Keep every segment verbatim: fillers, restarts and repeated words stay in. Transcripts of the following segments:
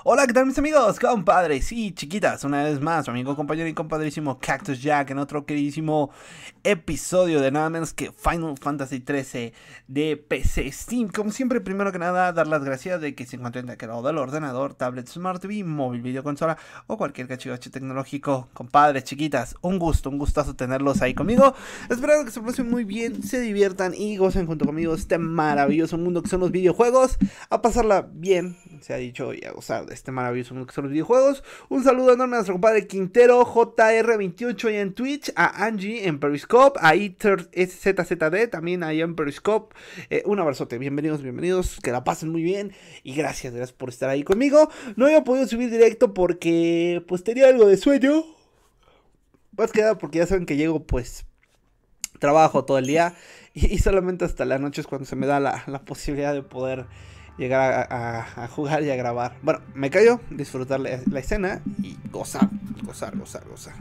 Hola, ¿qué tal mis amigos, compadres y chiquitas? Una vez más, su amigo, compañero y compadrísimo Cactus Jack en otro queridísimo episodio de nada menos que Final Fantasy trece de P C Steam. Como siempre, primero que nada, dar las gracias de que se encuentren de aquel lado del ordenador, tablet, smart T V, móvil, videoconsola o cualquier cachivache tecnológico. Compadres, chiquitas, un gusto, un gustazo tenerlos ahí conmigo. Esperando que se pasen muy bien, se diviertan y gocen junto conmigo este maravilloso mundo que son los videojuegos. A pasarla bien, se ha dicho, y a gozar de este maravilloso mundo que son los videojuegos. Un saludo enorme a nuestro compadre Quintero J R veintiocho ahí en Twitch, a Angie en Periscope, a Iter Z Z D también ahí en Periscope. Eh, un abrazote, bienvenidos, bienvenidos, que la pasen muy bien y gracias, gracias por estar ahí conmigo. No había podido subir directo porque pues tenía algo de sueño. Más que nada porque ya saben que llego pues trabajo todo el día y, y solamente hasta la noche es cuando se me da la, la posibilidad de poder llegar a, a, a jugar y a grabar. Bueno, me callo, disfrutar la, la escena y gozar, gozar, gozar, gozar.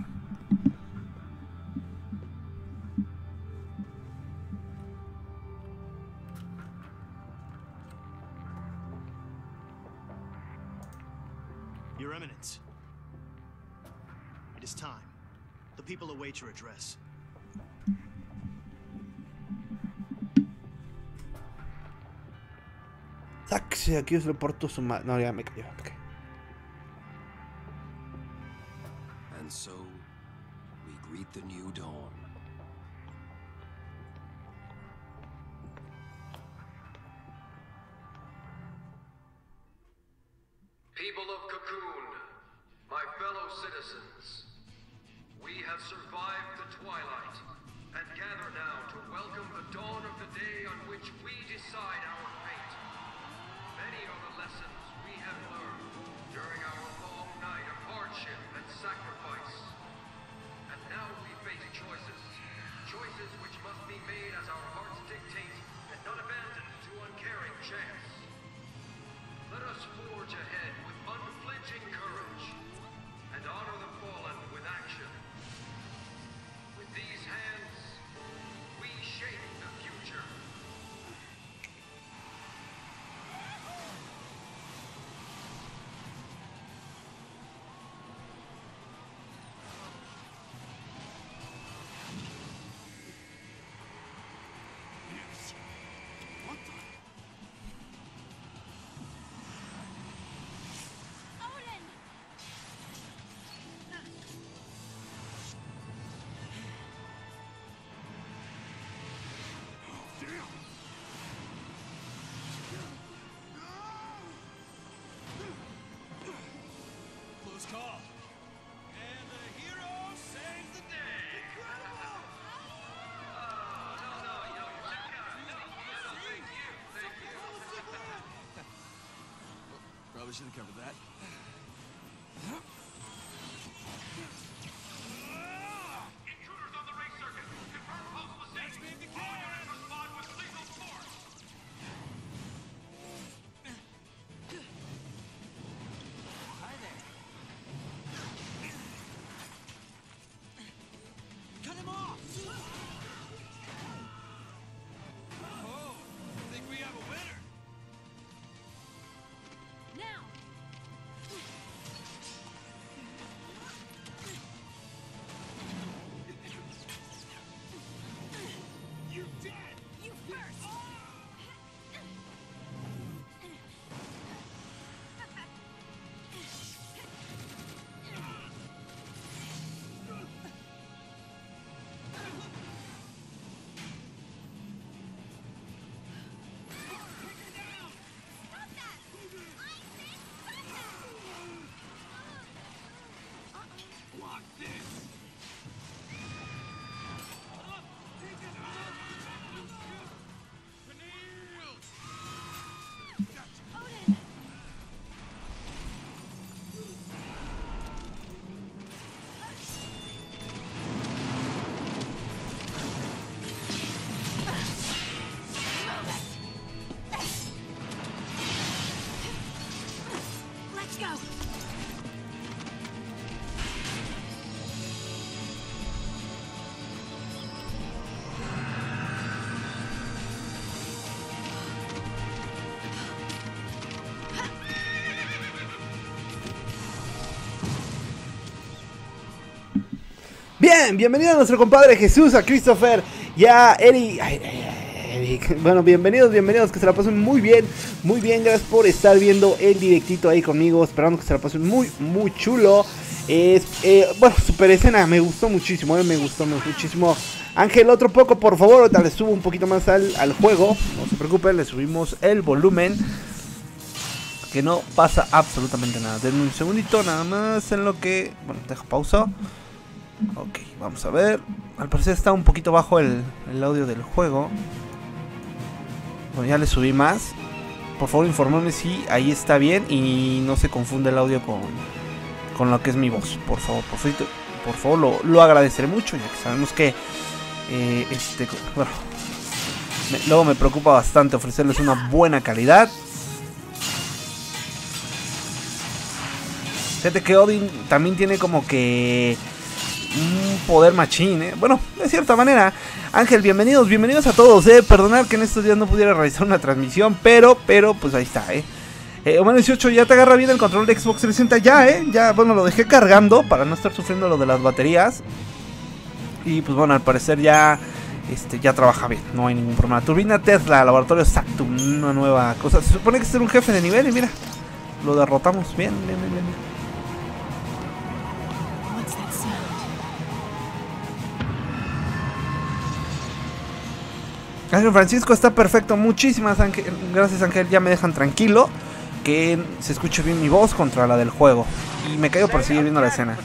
Your Eminence, it is time. The people await your address. Sáquese, aquí os le porto su madre. No, ya me cayó. Okay. And so, we greet the new dawn. People of Cocoon, my fellow citizens, we have survived the twilight and gather now to welcome the dawn of the day on which we decide our fate. Many are the lessons we have learned during our long night of hardship and sacrifice. And now we face choices, choices which must be made as our hearts dictate and not abandoned to uncaring chance. Let us forge ahead with unflinching courage and honor the fallen with action. With these hands, we shape the future. Close call. And the hero saves the day. Incredible! Oh, no, no, you know, you check out. No, no, thank you, thank you. Probably should have covered that. Intruders on the race circuit. Confirm host mistake. All units respond with lethal force. Hi there. Cut him off! Oh, I think we have a winner. Now! You dead! You first! Stop that! I said stop that! Block this! Odin! Let's go! Bien, bienvenido a nuestro compadre Jesús, a Christopher y a Eric. Ay, ay, ay, Eric. Bueno, bienvenidos, bienvenidos, que se la pasen muy bien, muy bien. Gracias por estar viendo el directito ahí conmigo, esperando que se la pasen muy, muy chulo. Es, eh, bueno, super escena, me gustó muchísimo, eh, me gustó muchísimo. Ángel, otro poco, por favor, ahorita le subo un poquito más al, al juego. No se preocupen, le subimos el volumen. Que no pasa absolutamente nada. Denme un segundito, nada más en lo que... Bueno, dejo pausa. Ok, vamos a ver. Al parecer está un poquito bajo el, el audio del juego. Bueno, ya le subí más. Por favor, infórmame si ahí está bien y no se confunde el audio con, con lo que es mi voz. Por favor, por favor, por favor lo, lo agradeceré mucho, ya que sabemos que... Eh, este, bueno, me, luego me preocupa bastante ofrecerles una buena calidad. Fíjate que Odin también tiene como que un poder machín, ¿eh? Bueno, de cierta manera. Ángel, bienvenidos, bienvenidos a todos, ¿eh? Perdonad que en estos días no pudiera realizar una transmisión, pero, pero, pues ahí está, ¿eh? eh Humano dieciocho, ya te agarra bien el control de Xbox trescientos sesenta, ya, ¿eh? Ya, bueno, lo dejé cargando para no estar sufriendo lo de las baterías. Y pues bueno, al parecer ya, este, ya trabaja bien, no hay ningún problema. Turbina Tesla, laboratorio Sactum, una nueva cosa. Se supone que es un jefe de nivel y mira, lo derrotamos, bien, bien, bien, bien. What's that sound? Ángel Francisco está perfecto, muchísimas Ángel, gracias Ángel, ya me dejan tranquilo que se escuche bien mi voz contra la del juego. Y me caigo por seguir viendo la escena.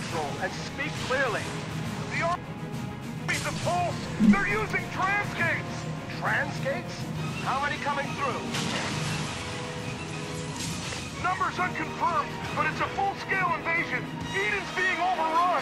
They're using transgates! Transgates? How many coming through? Numbers unconfirmed, but it's a full-scale invasion. Eden's being overrun!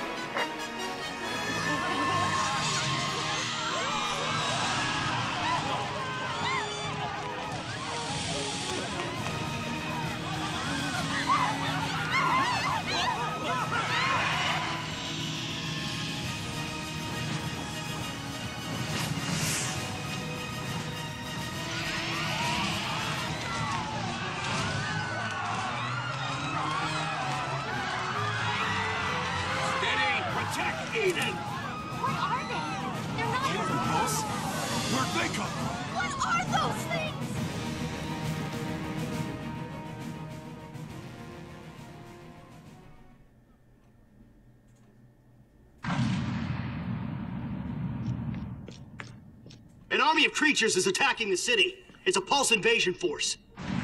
Protect Eden! What are they? They're not Impulse? Where'd they come from? What are those things? An army of creatures is attacking the city. It's a pulse invasion force.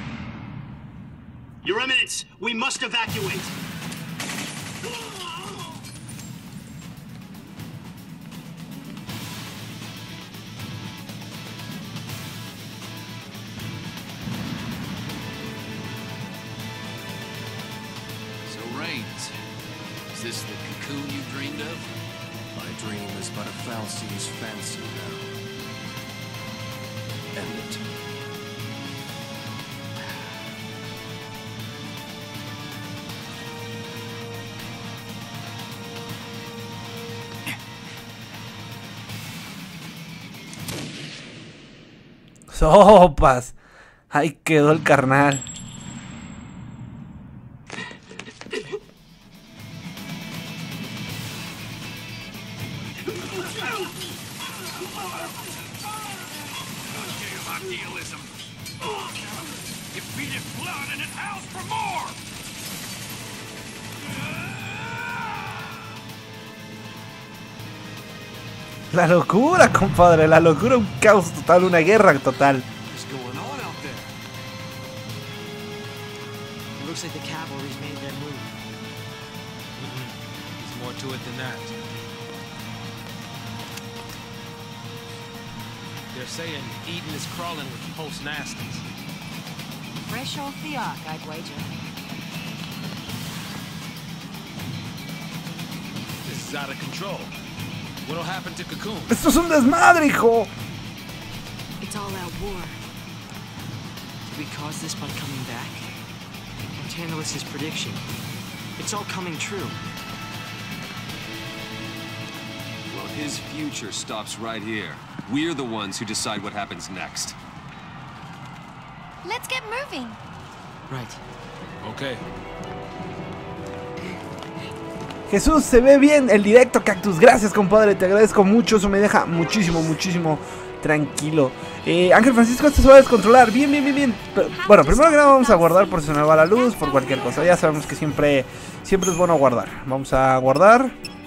Your Eminence, we must evacuate. So, Reigns, is this the cocoon you dreamed of? My dream is but a Falsi's fancy now. End it. Sopas. Ahí quedó el carnal. Idealism. You feed it blood and it howls for more! La locura, compadre, la locura, un caos total, una guerra total. What's going on out there? It looks like the cavalry's made their move. There's more to it than that. They're saying Eden is crawling with post nasties. Fresh off the ark, I'd wager. This is out of control. What'll happen to Cocoon? Esto es un desmadre, hijo. It's all out war. Did we cause this by coming back? And Tantalus' prediction. It's all coming true. Well, his future stops right here. We're the ones who decide what happens next. Let's get moving. Right. Okay. Jesús, se ve bien el directo, Cactus. Gracias, compadre, te agradezco mucho. Eso me deja muchísimo, muchísimo tranquilo. eh, Ángel Francisco, esto se va a descontrolar. Bien, bien, bien, bien. Pero, bueno, primero que nada vamos a guardar por si se nos va la luz, por cualquier cosa. Ya sabemos que siempre, siempre es bueno guardar. Vamos a guardar.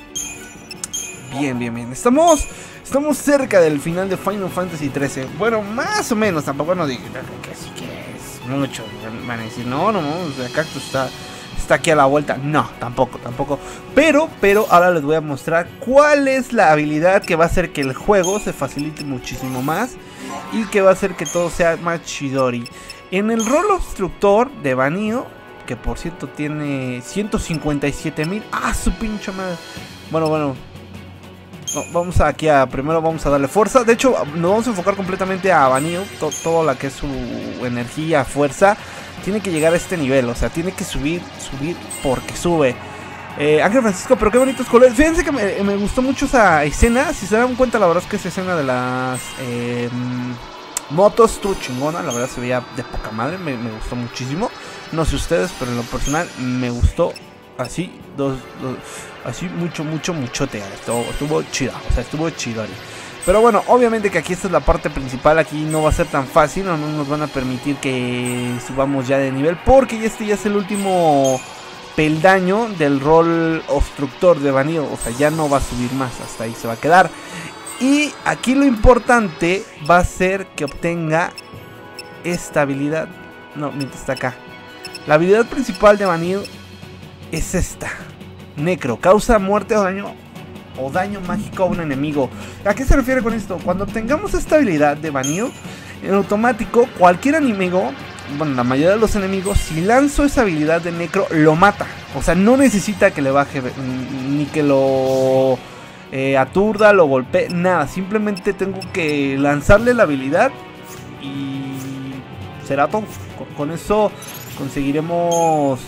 Bien, bien, bien. Estamos, estamos cerca del final de Final Fantasy trece. Bueno, más o menos. Tampoco nos digan que sí que es mucho. Van a decir, no, no, no. O sea, Cactus está... está aquí a la vuelta. No, tampoco, tampoco. Pero, pero ahora les voy a mostrar cuál es la habilidad que va a hacer que el juego se facilite muchísimo más y que va a hacer que todo sea más chidori. En el rol obstructor de Vanille, que por cierto tiene ciento cincuenta y siete mil. ¡Ah, su pinche madre! Bueno, bueno. No, vamos aquí a... primero vamos a darle fuerza. De hecho, nos vamos a enfocar completamente a Vanille. To, todo la que es su energía, fuerza. Tiene que llegar a este nivel, o sea, tiene que subir, subir porque sube. eh, Ángel Francisco, pero qué bonitos colores. Fíjense que me, me gustó mucho esa escena. Si se dan cuenta, la verdad es que esa escena de las eh, motos estuvo chingona. La verdad se veía de poca madre, me, me gustó muchísimo. No sé ustedes, pero en lo personal me gustó así, dos, dos así mucho, mucho, muchote. Estuvo, estuvo chido, o sea, estuvo chido. Pero bueno, obviamente que aquí esta es la parte principal. Aquí no va a ser tan fácil, no, no nos van a permitir que subamos ya de nivel, porque este ya es el último peldaño del rol obstructor de Vanille. O sea, ya no va a subir más, hasta ahí se va a quedar. Y aquí lo importante va a ser que obtenga esta habilidad. No, mientras está acá. La habilidad principal de Vanille es esta. Necro, causa muerte o daño o daño mágico a un enemigo. ¿A qué se refiere con esto? Cuando obtengamos esta habilidad de Vanille, en automático cualquier enemigo, bueno, la mayoría de los enemigos, si lanzo esa habilidad de Necro, lo mata. O sea, no necesita que le baje ni que lo eh, aturda, lo golpee, nada. Simplemente tengo que lanzarle la habilidad y será todo. Con, con eso conseguiremos...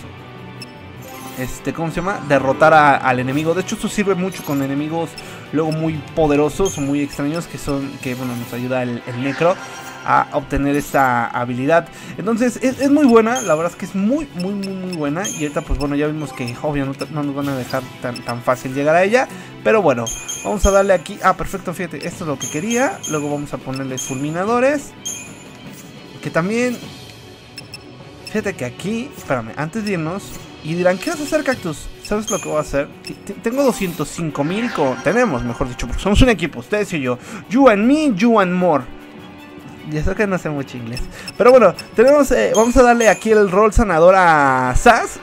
Este, ¿cómo se llama? Derrotar a, al enemigo. De hecho, esto sirve mucho con enemigos luego muy poderosos o muy extraños, que son, que bueno, nos ayuda el, el Necro a obtener esta habilidad. Entonces, es, es muy buena, la verdad es que es muy, muy, muy, muy buena. Y ahorita, pues bueno, ya vimos que obvio no, no nos van a dejar tan, tan fácil llegar a ella. Pero bueno, vamos a darle aquí. Ah, perfecto, fíjate, esto es lo que quería. Luego vamos a ponerle fulminadores, que también... Fíjate que aquí, espérame, antes de irnos... Y dirán, ¿qué vas a hacer, Cactus? ¿Sabes lo que voy a hacer? Tengo doscientos cinco mil con... Tenemos, mejor dicho, porque somos un equipo, ustedes y yo. You and me, you and more. Ya sé que no sé mucho inglés. Pero bueno, tenemos... Eh, vamos a darle aquí el rol sanador a Sass.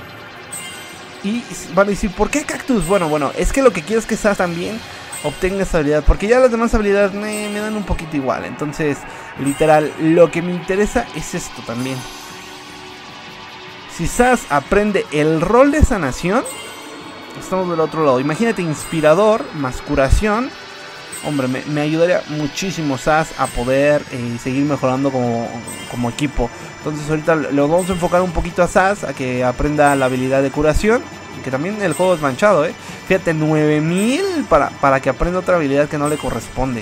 Y van a decir, ¿por qué, Cactus? Bueno, bueno, es que lo que quiero es que Sass también obtenga esa habilidad, porque ya las demás habilidades me, me dan un poquito igual. Entonces, literal, lo que me interesa es esto también. Si Sass aprende el rol de sanación, estamos del otro lado. Imagínate, inspirador más curación. Hombre, me, me ayudaría muchísimo Sass a poder eh, seguir mejorando como, como equipo. Entonces ahorita lo vamos a enfocar un poquito a Sass, a que aprenda la habilidad de curación. Que también el juego es manchado, eh. Fíjate, nueve mil para, para que aprenda otra habilidad que no le corresponde.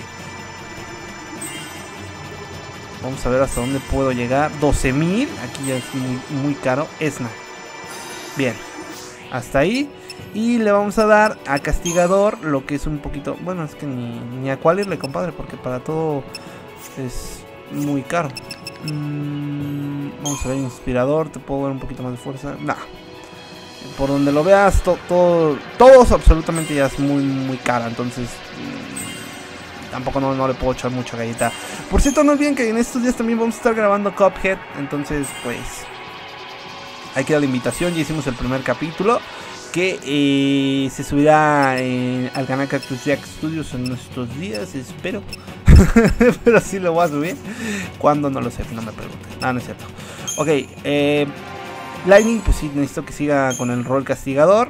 Vamos a ver hasta dónde puedo llegar. doce mil. Aquí ya es muy, muy caro. Esna. Bien. Hasta ahí. Y le vamos a dar a Castigador lo que es un poquito... Bueno, es que ni, ni a cuál irle, compadre. Porque para todo es muy caro. Mm, vamos a ver, Inspirador. ¿Te puedo dar un poquito más de fuerza? Nah. Por donde lo veas, to, todo, todos absolutamente ya es muy, muy cara. Entonces... Tampoco no, no le puedo echar mucha galleta. Por cierto, no olviden que en estos días también vamos a estar grabando Cuphead. Entonces, pues... Ahí queda la invitación. Ya hicimos el primer capítulo, que eh, se subirá eh, al canal Cactus Jack Studios en estos días, espero. Pero sí lo voy a subir. ¿Cuándo? No lo sé, no me pregunten. No, no es cierto. Ok, eh, Lightning, pues sí, necesito que siga con el rol castigador.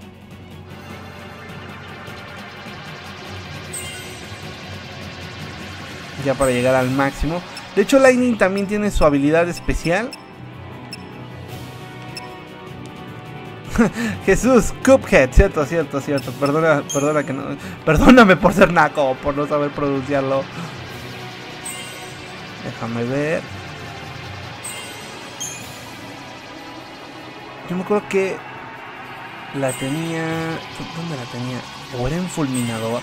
Ya para llegar al máximo. De hecho, Lightning también tiene su habilidad especial. Jesús, Cuphead, cierto, cierto, cierto. Perdona, perdona que no. Perdóname por ser naco, por no saber pronunciarlo. Déjame ver. Yo me acuerdo que La tenía... ¿Dónde la tenía? ¿O era en fulminador?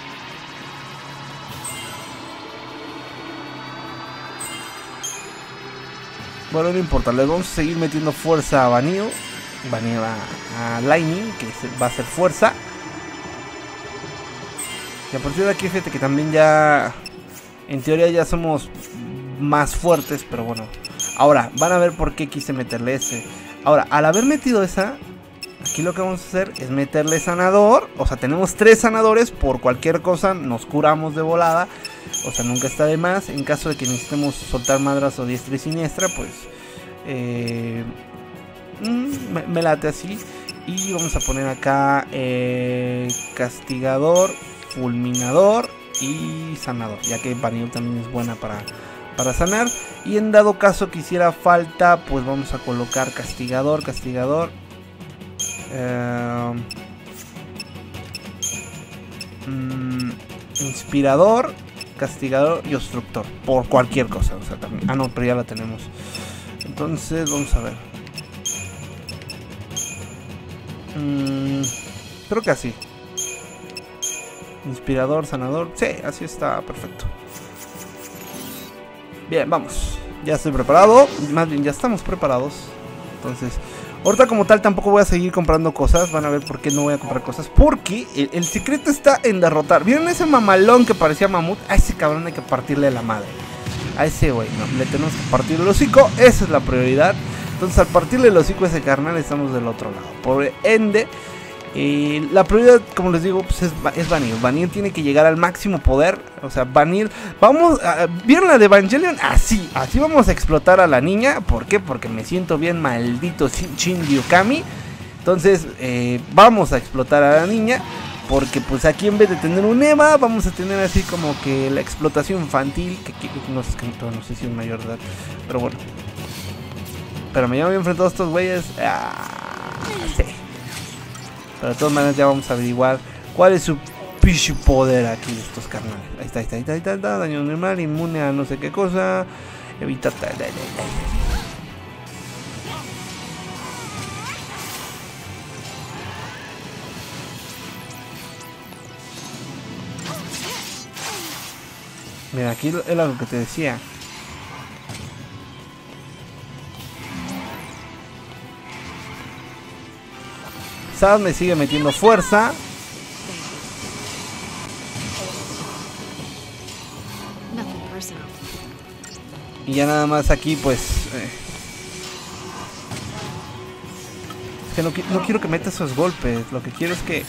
Bueno, no importa, les vamos a seguir metiendo fuerza a Vanille. Vanille a, a Lightning, que va a ser fuerza. Y a partir de aquí, fíjate que también ya... En teoría ya somos más fuertes, pero bueno. Ahora, van a ver por qué quise meterle ese. Ahora, al haber metido esa... Aquí lo que vamos a hacer es meterle sanador. O sea, tenemos tres sanadores. Por cualquier cosa nos curamos de volada. O sea, nunca está de más. En caso de que necesitemos soltar madras o diestra y siniestra, pues eh, me, me late así. Y vamos a poner acá eh, castigador, fulminador y sanador, ya que Vanille también es buena para, para sanar. Y en dado caso que hiciera falta, pues vamos a colocar castigador, castigador eh, mm, inspirador, castigador y obstructor, por cualquier cosa. O sea, también, ah no, pero ya la tenemos. Entonces vamos a ver. mm, creo que así. Inspirador, sanador. Sí, así está perfecto. Bien, vamos. Ya estoy preparado. Más bien, ya estamos preparados. Entonces, ahorita como tal tampoco voy a seguir comprando cosas. Van a ver por qué no voy a comprar cosas. Porque el, el secreto está en derrotar. ¿Vieron ese mamalón que parecía mamut? A ese cabrón hay que partirle la madre. A ese güey, no, le tenemos que partir el hocico. Esa es la prioridad. Entonces, al partirle el hocico a ese carnal, estamos del otro lado. Por ende... Eh, la prioridad, como les digo, pues es, es Vanille. Vanille tiene que llegar al máximo poder. O sea, Vanille, vamos a, ¿vieron la de Evangelion? Así, así vamos a explotar a la niña. ¿Por qué? Porque me siento bien maldito Shin Ryukami. Entonces, eh, vamos a explotar a la niña. Porque pues aquí en vez de tener un Eva, vamos a tener así como que la explotación infantil. Que, que no, sé, no sé si es mayor de edad, pero bueno. Pero me llamo bien enfrentado a estos güeyes. Ah, sí. Pero de todas maneras ya vamos a averiguar cuál es su pichu poder aquí de estos carnales. Ahí está, ahí está, ahí está, ahí está, ahí está. Daño normal, inmune a no sé qué cosa. Evita tal, tal, tal, tal. Mira, aquí es lo que te decía. Sad me sigue metiendo fuerza. Y ya nada más aquí pues eh. Es que no, no quiero que meta esos golpes. Lo que quiero es que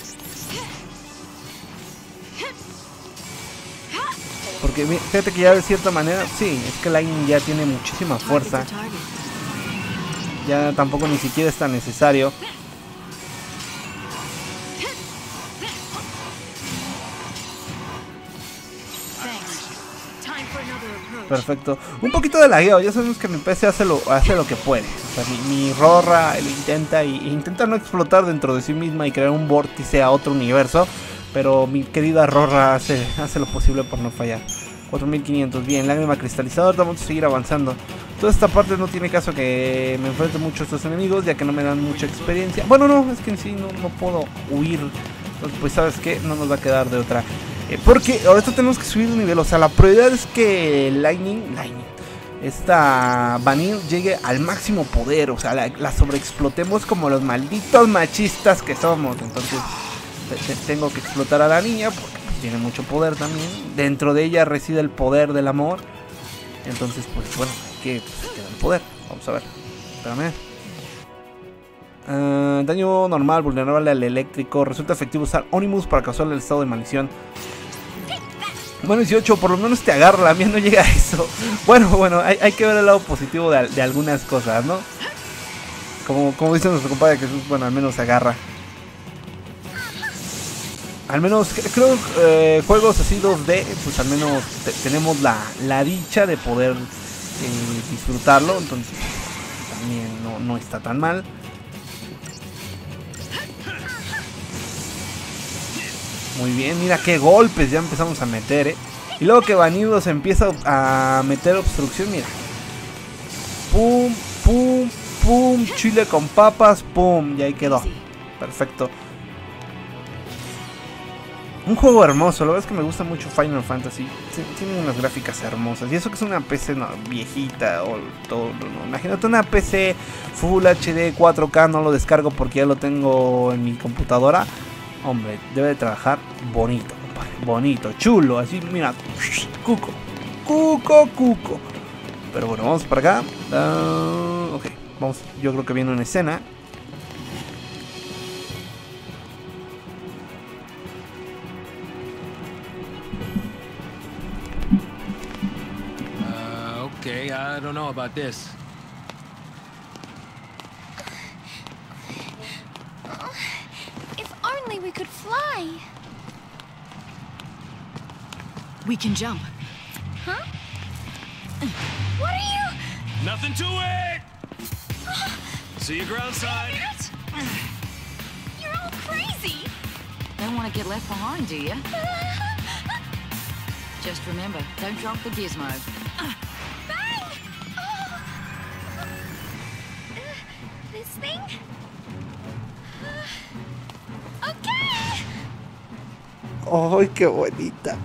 porque fíjate que ya de cierta manera sí, es que Lightning ya tiene muchísima fuerza. Ya tampoco ni siquiera es tan necesario. Perfecto. Un poquito de lagueo. Ya sabemos que mi P C hace lo, hace lo que puede. O sea, mi, mi Rorra lo intenta y, y intenta no explotar dentro de sí misma y crear un vórtice a otro universo. Pero mi querida Rorra hace, hace lo posible por no fallar. cuatro mil quinientos. Bien, lágrima cristalizadora. Vamos a seguir avanzando. Toda esta parte no tiene caso que me enfrente mucho a estos enemigos, ya que no me dan mucha experiencia. Bueno, no, es que en sí no, no puedo huir. Entonces, pues, ¿sabes qué? No nos va a quedar de otra. Eh, porque ahorita tenemos que subir de nivel. O sea, la prioridad es que Lightning, Lightning, esta Vanille llegue al máximo poder. O sea, la, la sobreexplotemos como los malditos machistas que somos. Entonces, te, te, tengo que explotar a la niña porque pues, tiene mucho poder también. Dentro de ella reside el poder del amor. Entonces, pues bueno, hay que pues, queda el poder. Vamos a ver. Espérame. Uh, daño normal, vulnerable al eléctrico. Resulta efectivo usar Onimus para causarle el estado de maldición. Bueno, dieciocho, por lo menos te agarra. La mía no llega a eso. Bueno, bueno, hay, hay que ver el lado positivo de, de algunas cosas, ¿no? Como, como dice nuestro compadre Jesús, bueno, al menos se agarra. Al menos, creo, eh, juegos así dos D, pues al menos te, tenemos la, la dicha de poder eh, disfrutarlo. Entonces, también no, no está tan mal. Muy bien, mira qué golpes ya empezamos a meter, eh. Y luego que Vanille se empieza a meter obstrucción, mira. Pum, pum, pum, chile con papas, pum, y ahí quedó. Perfecto. Un juego hermoso, la verdad es que me gusta mucho Final Fantasy. Tiene unas gráficas hermosas. Y eso que es una P C no, viejita o todo, no. Imagínate una P C Full H D cuatro K, no lo descargo porque ya lo tengo en mi computadora. Hombre, debe de trabajar bonito, compadre. Bonito, chulo, así, mira. Cuco, cuco, cuco. Pero bueno, vamos para acá. Uh, ok, vamos, yo creo que viene una escena. Okay, I don't know about this. If only we could fly. We can jump. Huh? What are you? Nothing to it! See you ground side. You're all crazy. Don't want to get left behind, do you? Just remember, don't drop the gizmo. Bang! Oh. Uh, this thing? Uh, okay. ¡Ay, qué bonita!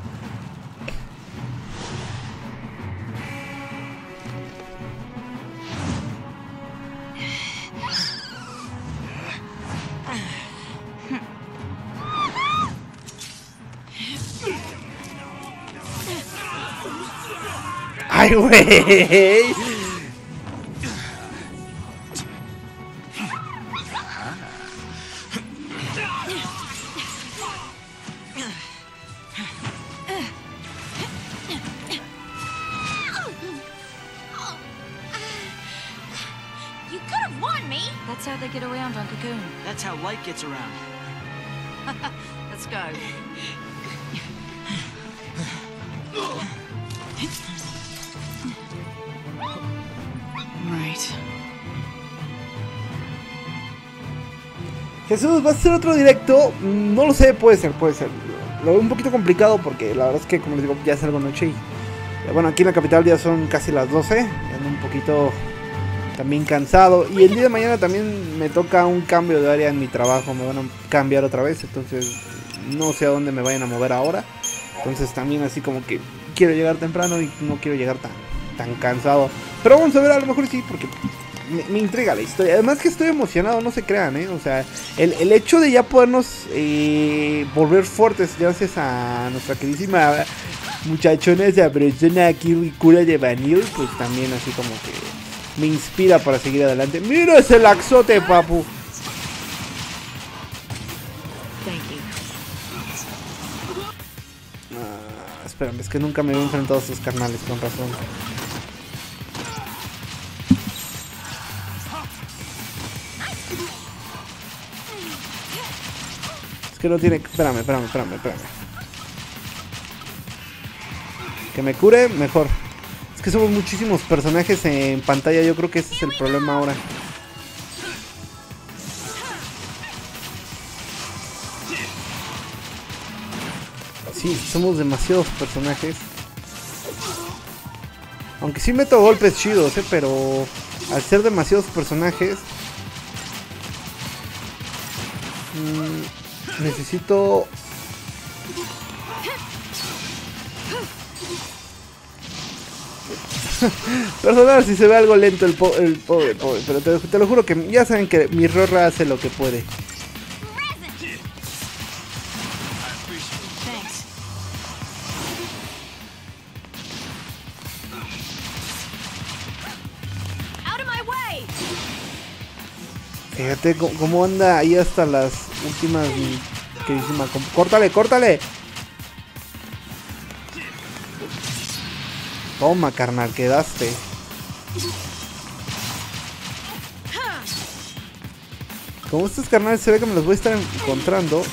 ¡Ay, güey! You could have won me. That's how they get around on Cocoon. That's how light gets around. Let's go. Right. Jesús, ¿vas a hacer otro directo? No lo sé, puede ser, puede ser. Lo veo un poquito complicado porque la verdad es que, como les digo, ya es algo noche y... Bueno, aquí en la capital ya son casi las doce. Ando un poquito también cansado. Y el día de mañana también me toca un cambio de área en mi trabajo. Me van a cambiar otra vez, entonces no sé a dónde me vayan a mover ahora. Entonces también así como que quiero llegar temprano y no quiero llegar tan, tan cansado. Pero vamos a ver, a lo mejor sí, porque me, me intriga la historia. Además que estoy emocionado, no se crean, ¿eh? O sea, el, el hecho de ya podernos eh, volver fuertes gracias a nuestra queridísima muchachona sabrosona Kirikura de Vanille, pues también así como que me inspira para seguir adelante. ¡Mira ese laxote, papu! Ah, espérame, es que nunca me había enfrentado a esos carnales, con razón. Es que no tiene... Espérame, espérame, espérame, espérame. Que me cure, mejor. Es que somos muchísimos personajes en pantalla. Yo creo que ese es el problema ahora. Sí, somos demasiados personajes. Aunque sí meto golpes chidos, ¿eh? Pero al ser demasiados personajes... Mmm, necesito... Perdonad si se ve algo lento el, po el pobre, pobre, pero te, te lo juro que ya saben que mi Rorra hace lo que puede. Fíjate cómo anda ahí hasta las últimas. Queridísima. ¡Córtale, córtale! Toma, carnal, quedaste. Como estos carnales se ve que me los voy a estar encontrando.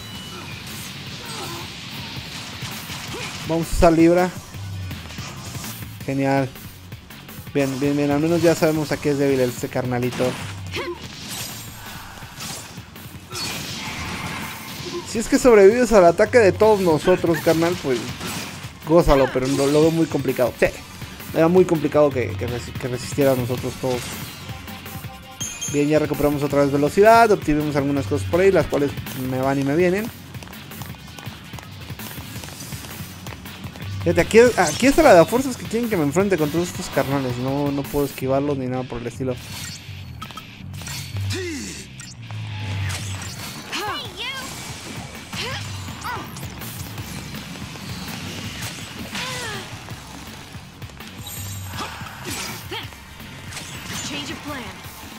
Vamos a usar Libra. Genial. Bien, bien, bien. Al menos ya sabemos a qué es débil este carnalito. Si es que sobrevives al ataque de todos nosotros, carnal, pues gózalo, pero lo, lo veo muy complicado. Sí, era muy complicado que, que, res, que resistiera a nosotros todos. Bien, ya recuperamos otra vez velocidad. Obtuvimos algunas cosas por ahí, las cuales me van y me vienen. Fíjate, aquí, aquí está la de fuerzas que quieren que me enfrente con todos estos carnales. No, no puedo esquivarlos ni nada por el estilo. Change of plan.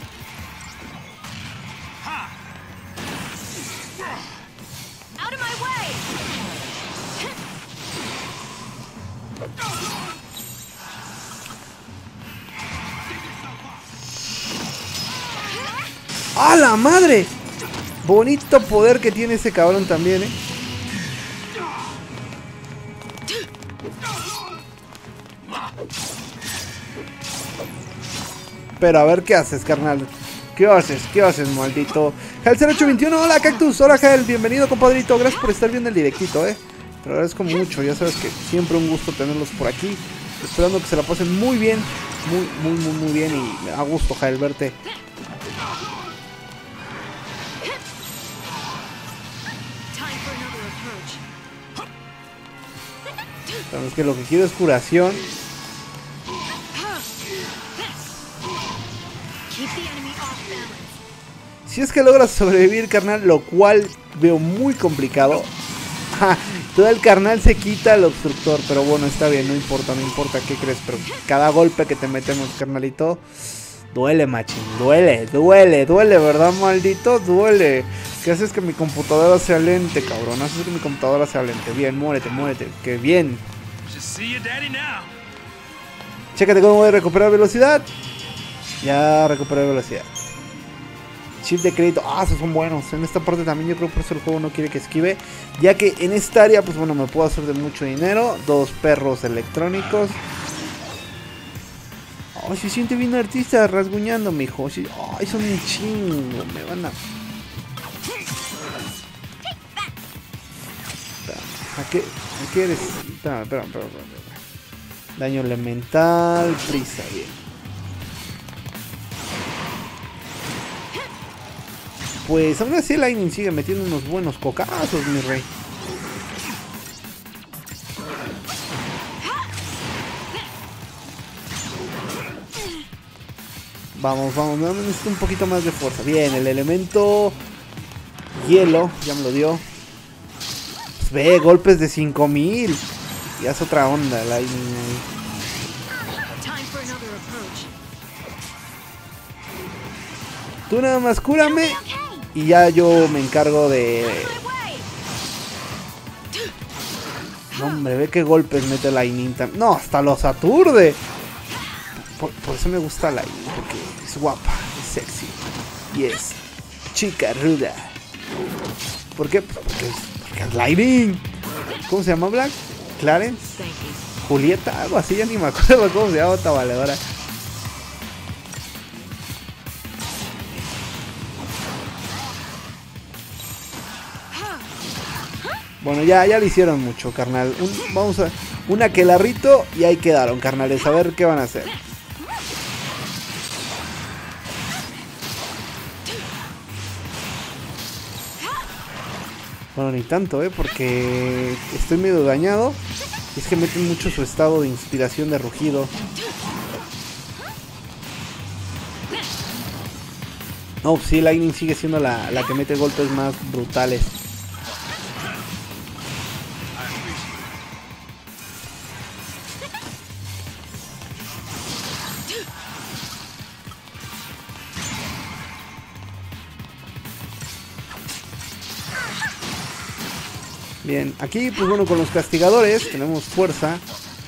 Out of my way! ¡A la madre! Bonito poder que tiene ese cabrón también, ¿eh? Pero a ver qué haces, carnal. ¿Qué haces? ¿Qué haces, maldito? Jael cero ocho veintiuno, hola Cactus, hola Jael, bienvenido compadrito. Gracias por estar viendo el directito, eh. Te lo agradezco mucho, ya sabes que siempre un gusto tenerlos por aquí. Esperando que se la pasen muy bien. Muy, muy, muy, muy bien. Y me da gusto, Jael, verte. Pero es que lo que quiero es curación. Si es que logras sobrevivir, carnal, lo cual veo muy complicado. Todo el carnal se quita el obstructor, pero bueno, está bien, no importa, no importa qué crees, pero cada golpe que te metemos, carnalito, duele, machín, duele, duele, duele, ¿verdad, maldito? Duele. ¿Qué haces que mi computadora sea lente, cabrón? Haces que mi computadora sea lente. Bien, muérete, muérete, que bien. Chécate cómo voy a recuperar velocidad. Ya recuperé velocidad. Chip de crédito, ah, esos son buenos. En esta parte también yo creo por eso el juego no quiere que esquive, ya que en esta área, pues bueno, me puedo hacer de mucho dinero. Dos perros electrónicos. Ay, se siente bien artista rasguñando, mijo. Sí, ay, son un chingo, me van a... ¿A qué, ¿A qué eres? Espera, espera, espera, espera. Daño elemental, prisa, bien. Pues aún así Lightning sigue metiendo unos buenos cocazos, mi rey. Vamos, vamos, me necesito un poquito más de fuerza. Bien, el elemento hielo, ya me lo dio. Pues ve, golpes de cinco mil. Ya es otra onda, Lightning ahí. Tú nada más cúrame. Y ya yo me encargo de... No, hombre, ve qué golpes mete Lightning. No, hasta los aturde. Por, por eso me gusta Lightning. Porque es guapa, es sexy. Y es chica ruda. ¿Por qué? Porque es, porque es Lightning. ¿Cómo se llama, Black? ¿Clarence? ¿Julieta? Algo así, ya ni me acuerdo cómo se llama esta valedora. Bueno, ya, ya le hicieron mucho, carnal. Un, vamos a... Un aquelarrito y ahí quedaron, carnales. A ver qué van a hacer. Bueno, ni tanto, ¿eh? Porque estoy medio dañado. Es que meten mucho su estado de inspiración de rugido. No, sí, Lightning sigue siendo la, la que mete golpes más brutales. Bien, aquí pues bueno, con los castigadores tenemos fuerza.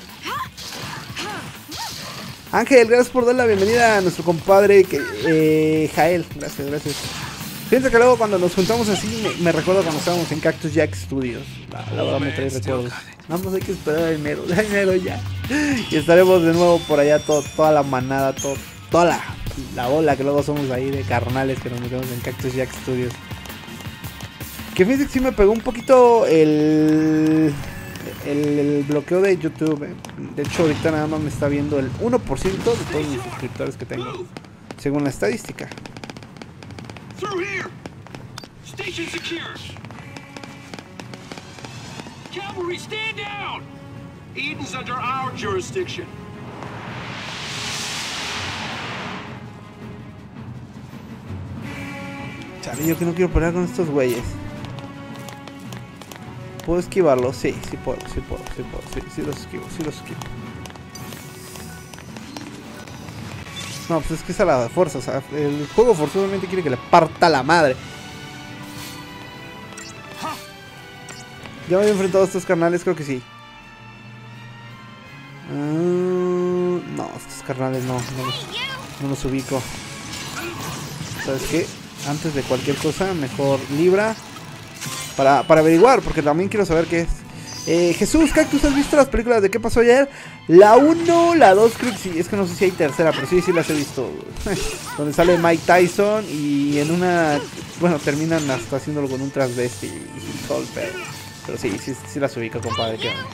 Ángel, gracias por dar la bienvenida a nuestro compadre que, eh, Jael, gracias, gracias. Fíjense que luego cuando nos juntamos así me, me recuerdo cuando estábamos en Cactus Jack Studios. La, la verdad me trae recuerdos. Nada más hay que esperar a enero, a enero ya. Y estaremos de nuevo por allá todo, toda la manada, todo, toda la, la bola que luego somos ahí de carnales que nos metemos en Cactus Jack Studios. Que fíjense que sí me pegó un poquito el, el, el bloqueo de YouTube. Eh. De hecho, ahorita nada más me está viendo el uno por ciento de todos mis suscriptores que tengo, según la estadística. Through here! Station secure! Cavalry, stand down! Eden's under our jurisdiction. Chale, yo que no quiero pelear con estos güeyes. ¿Puedo esquivarlos? Sí, sí puedo, sí puedo, sí puedo, sí, sí los esquivo, sí los esquivo. No, pues es que es a la fuerza, o sea, el juego forzosamente quiere que le parta la madre. ¿Ya me había enfrentado a estos carnales? Creo que sí. Uh, no, estos carnales no, no los, no los ubico. ¿Sabes qué? Antes de cualquier cosa, mejor libra para, para averiguar, porque también quiero saber qué es. Eh, Jesús, Cactus, ¿has visto las películas de qué pasó ayer? La uno, la dos, creo que sí, es que no sé si hay tercera, pero sí, sí las he visto. Donde sale Mike Tyson y en una, bueno, terminan hasta haciéndolo con un transvesti y todo el pedo. Pero sí, sí, sí las ubico, compadre. ¿Qué onda?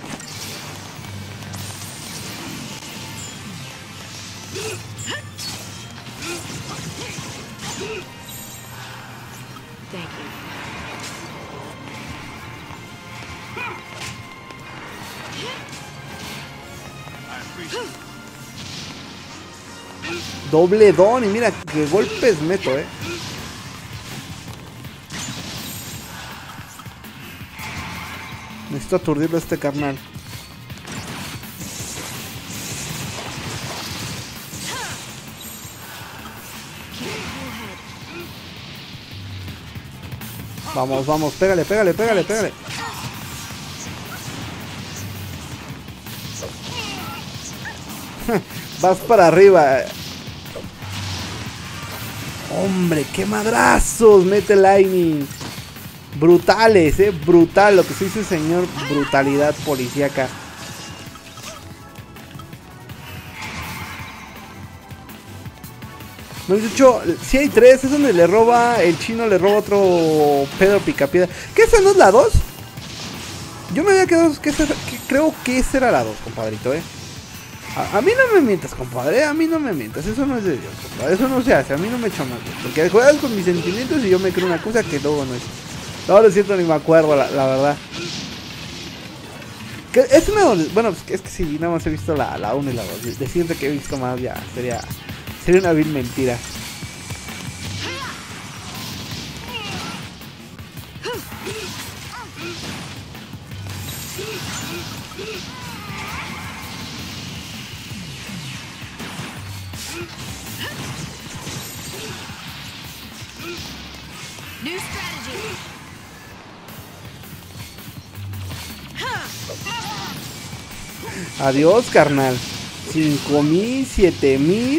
Thank you. Doble don y mira qué golpes meto, eh. Necesito aturdirlo a este carnal. Vamos, vamos, pégale, pégale, pégale, pégale. Vas para arriba. Hombre, qué madrazos mete Lightning. Brutales, eh, brutal. Lo que se dice, señor, brutalidad policíaca. No, de hecho, si hay tres, es donde le roba, el chino le roba otro Pedro Picapiedra. ¿Qué esa no es la dos? Yo me había quedado, que, esa, que creo que esa era la dos, compadrito, eh. A, a mí no me mientas, compadre, a mí no me mientas, eso no es de Dios, compadre, eso no se hace, a mí no me chamas, porque juegas con mis sentimientos y yo me creo una cosa que luego no es. No, lo siento, ni me acuerdo, la, la verdad. Que es una donde, bueno, es que sí, nada más he visto la, la uno y la dos, decirte que he visto más ya sería, sería una vil mentira. New strategy. Adiós, carnal. Cinco mil, siete mil.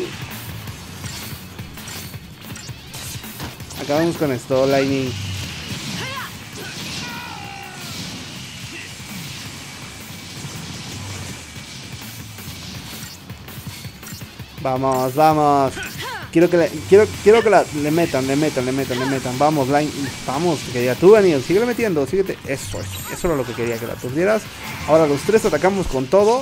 Acabamos con esto, Lightning. Vamos, vamos. Quiero que le, quiero, quiero que la, le metan, le metan, le metan, le metan. Vamos, Line, vamos, que ya tú, Daniel, síguele metiendo, síguete. Eso, eso, eso era lo que quería, que la aturdieras. Ahora los tres atacamos con todo.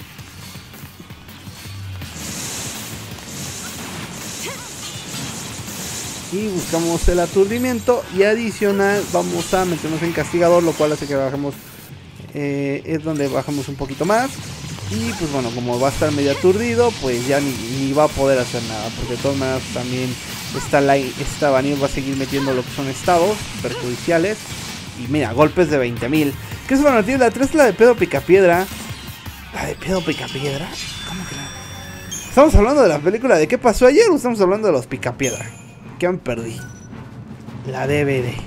Y buscamos el aturdimiento. Y adicional, vamos a meternos en castigador, lo cual hace que bajemos. Eh, es donde bajamos un poquito más. Y pues bueno, como va a estar medio aturdido, pues ya ni, ni va a poder hacer nada. Porque de todas maneras también esta, esta Vanille va a seguir metiendo lo que son estados perjudiciales. Y mira, golpes de veinte mil. ¿Qué es bueno? Tiene la tres, la de pedo picapiedra. ¿La de pedo picapiedra? ¿Cómo que la? ¿Estamos hablando de la película de qué pasó ayer o estamos hablando de los picapiedra? ¿Qué me perdí? La D V D.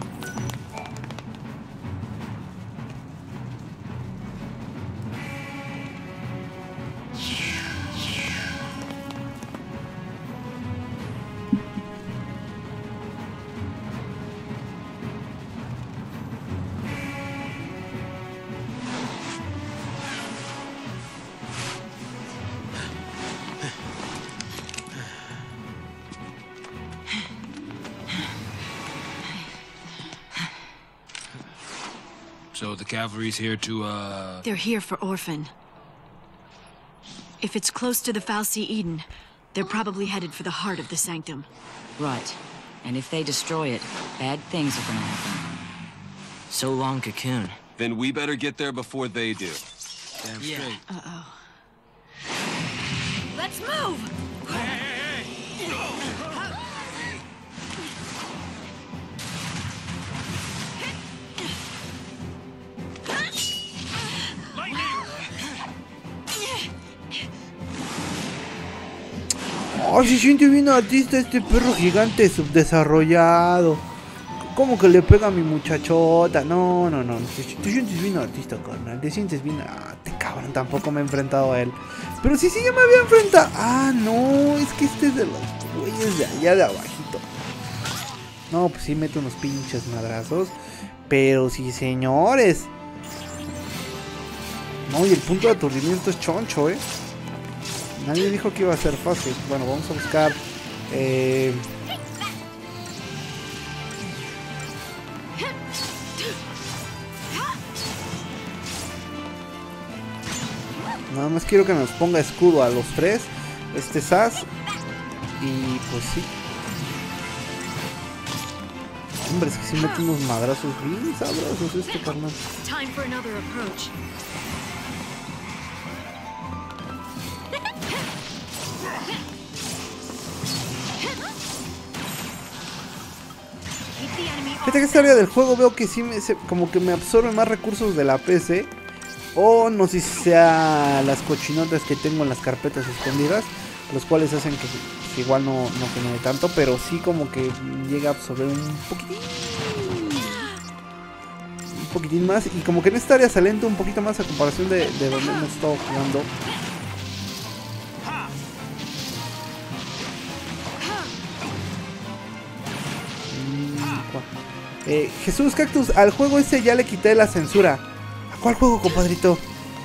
So the cavalry's here to, uh... They're here for Orphan. If it's close to the Fal'Cie Eden, they're probably headed for the heart of the Sanctum. Right. And if they destroy it, bad things are gonna happen. So long, Cocoon. Then we better get there before they do. Damn yeah. straight. Uh-oh. Let's move! Oh, se siente bien artista este perro gigante subdesarrollado. ¿Cómo que le pega a mi muchachota? No, no, no. Te, te sientes bien artista, carnal. Te sientes bien. Ah, te cabrón, tampoco me he enfrentado a él. Pero sí, sí, ya me había enfrentado. Ah, no, es que este es de los güeyes de allá de abajito. No, pues sí mete unos pinches madrazos. Pero sí, señores. No, y el punto de aturdimiento es choncho, eh. Nadie dijo que iba a ser fácil. Bueno, vamos a buscar... Eh... Nada más quiero que nos ponga escudo a los tres. Este Sass. Y pues sí. Hombre, es que sí mete unos madrazos bien sabrosos este carnal. Fíjate que esta área del juego veo que sí me, se, como que me absorbe más recursos de la P C. O no sé si sea las cochinotas que tengo en las carpetas escondidas, los cuales hacen que, que igual no, no genere tanto, pero sí como que llega a absorber un poquitín. Un poquitín más. Y como que en esta área se alenta un poquito más a comparación de, de donde hemos estado jugando. Eh, Jesús Cactus, al juego ese ya le quité la censura. ¿A cuál juego, compadrito?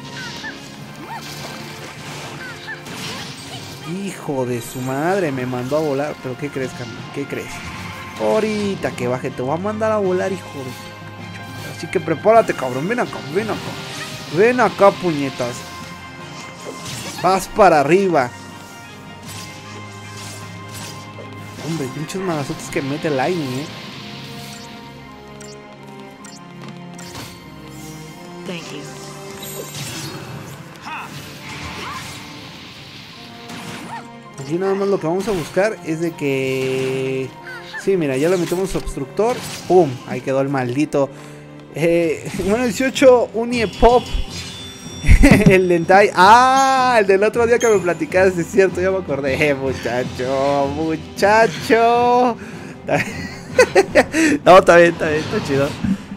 Hijo de su madre, me mandó a volar. ¿Pero qué crees, carnal? ¿Qué crees? Ahorita que baje te voy a mandar a volar, hijo de su... Así que prepárate, cabrón. Ven acá, ven acá. Ven acá, puñetas. Vas para arriba. Hombre, pinches malazotes que mete el Lightning, eh. Thank you. Aquí nada más lo que vamos a buscar es de que... Sí, mira, ya le metemos obstructor. ¡Pum! Ahí quedó el maldito. Eh, bueno, dieciocho, Uniepop. El Lentai. ¡Ah! El del otro día que me platicaste, es cierto, ya me acordé. Muchacho, muchacho. No, está bien, está bien, está chido.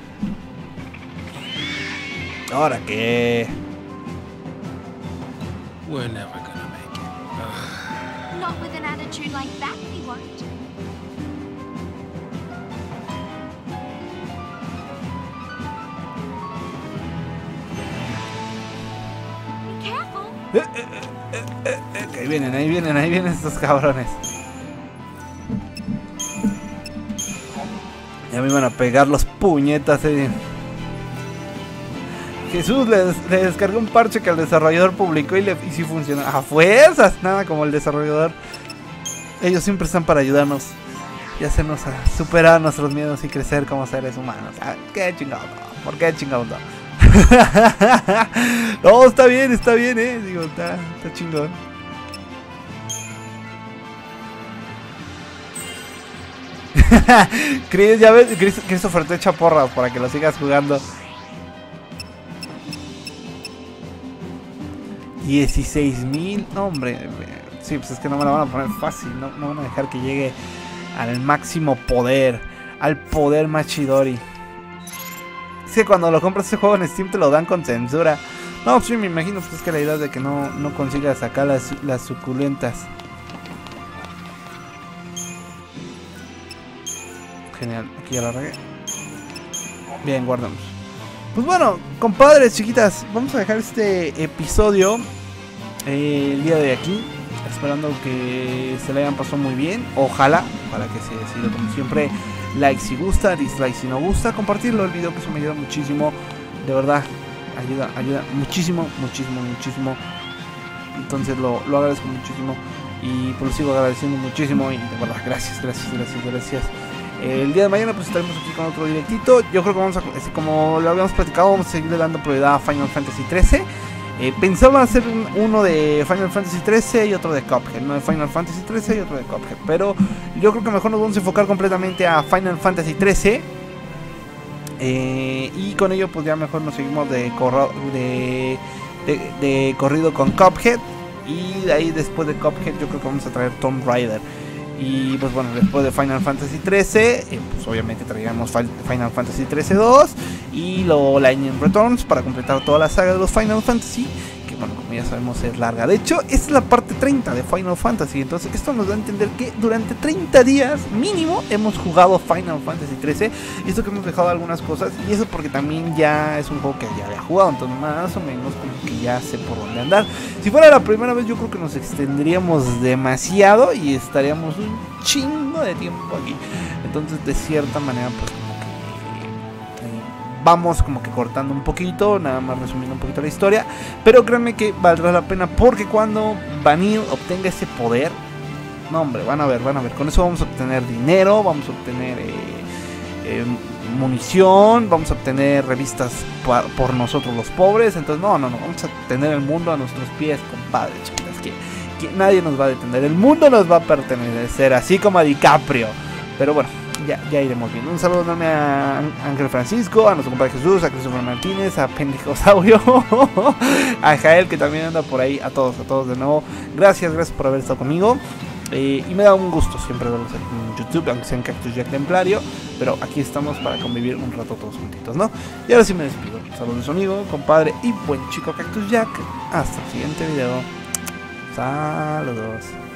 ¿Ahora qué? We're never gonna make it. Ugh. Not with an attitude like that, we won't. Be careful. Eh, eh, eh, eh, eh, ahí vienen, ahí vienen, ahí vienen estos cabrones. Ya me iban a pegar los puñetas, eh. Jesús le, le descargó un parche que el desarrollador publicó y, le, y sí funcionó. A fuerzas, nada como el desarrollador. Ellos siempre están para ayudarnos y hacernos a superar nuestros miedos y crecer como seres humanos. Ah, qué chingado, ¿por qué chingado? No? No, está bien, está bien, eh. Digo, está, está chingón. Chris, ya ves, Chris, Christopher te echa porras para que lo sigas jugando. dieciséis mil, no, hombre. Sí, pues es que no me la van a poner fácil. No, no van a dejar que llegue al máximo poder. Al poder Machidori. Es que cuando lo compras ese juego en Steam te lo dan con censura. No, sí, me imagino, pues es que la idea es de que no, no consigas sacar las, las suculentas. Genial, aquí ya la regué. Bien, guardamos. Pues bueno, compadres, chiquitas, vamos a dejar este episodio eh, el día de aquí, esperando que se le hayan pasado muy bien. Ojalá, para que se decida como siempre, like si gusta, dislike si no gusta, compartirlo el video, que eso me ayuda muchísimo, de verdad, ayuda, ayuda muchísimo, muchísimo, muchísimo. Entonces lo, lo agradezco muchísimo. y pues lo sigo agradeciendo muchísimo y de verdad, gracias, gracias, gracias, gracias. El día de mañana pues estaremos aquí con otro directito. Yo creo que vamos a, como lo habíamos platicado, vamos a seguir dando prioridad a Final Fantasy trece. Eh, pensaba hacer un, uno de Final Fantasy trece y otro de Cuphead, no de Final Fantasy trece y otro de Cuphead, pero yo creo que mejor nos vamos a enfocar completamente a Final Fantasy trece. Eh, y con ello pues ya mejor nos seguimos de, corro de, de, de corrido con Cuphead. Y de ahí después de Cuphead yo creo que vamos a traer Tomb Raider. Y pues bueno, después de Final Fantasy trece, eh, pues obviamente traigamos Final Fantasy trece dos y luego Lightning Returns para completar toda la saga de los Final Fantasy, que bueno, como ya sabemos es larga. De hecho, esta es la parte treinta de Final Fantasy, entonces esto nos da a entender que durante treinta días mínimo hemos jugado Final Fantasy trece, y esto que hemos dejado algunas cosas, y eso porque también ya es un juego que ya había jugado, entonces más o menos como que ya sé por dónde andar. Si fuera la primera vez yo creo que nos extenderíamos demasiado y estaríamos un chingo de tiempo aquí, entonces de cierta manera pues como que eh, vamos como que cortando un poquito, nada más resumiendo un poquito la historia, pero créanme que valdrá la pena porque cuando Vanille obtenga ese poder, no hombre, van a ver, van a ver, con eso vamos a obtener dinero, vamos a obtener eh, eh, munición, vamos a obtener revistas por nosotros los pobres, entonces no, no, no, vamos a tener el mundo a nuestros pies, compadre, chiquitas, que, que nadie nos va a detener, el mundo nos va a pertenecer, así como a DiCaprio, pero bueno, ya, ya iremos viendo. Un saludo enorme a Ángel Francisco, a nuestro compadre Jesús, a Christopher Martínez, a Pendejosaurio, a Jael que también anda por ahí, a todos, a todos de nuevo, gracias, gracias por haber estado conmigo. Eh, y me da un gusto siempre verlos en YouTube, aunque sea en Cactus Jack Templario, pero aquí estamos para convivir un rato todos juntitos, ¿no? Y ahora sí me despido. Saludos de su amigo, compadre y buen chico Cactus Jack. Hasta el siguiente video. Saludos.